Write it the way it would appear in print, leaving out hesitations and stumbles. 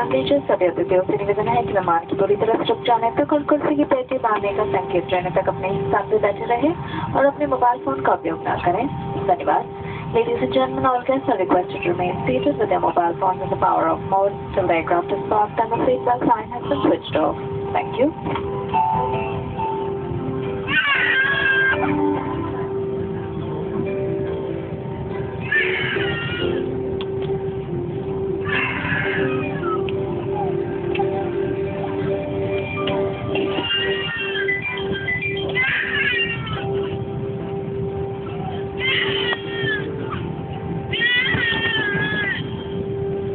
ध्यान दीजिए सभी अतिथियों से निवेदन है कि विमान की पूरी तरह से रुक जाने तक और कुर्सी की पेटी बांधने का संकेत रहने तक अपने स्थान पर बैठे रहे और अपने मोबाइल फोन का उपयोग न करें। धन्यवाद। Ladies and gentlemen, all guests are requested to remain seated with their mobile phones in the power off mode till the aircraft is parked and the seatbelt sign has been switched off. Thank you.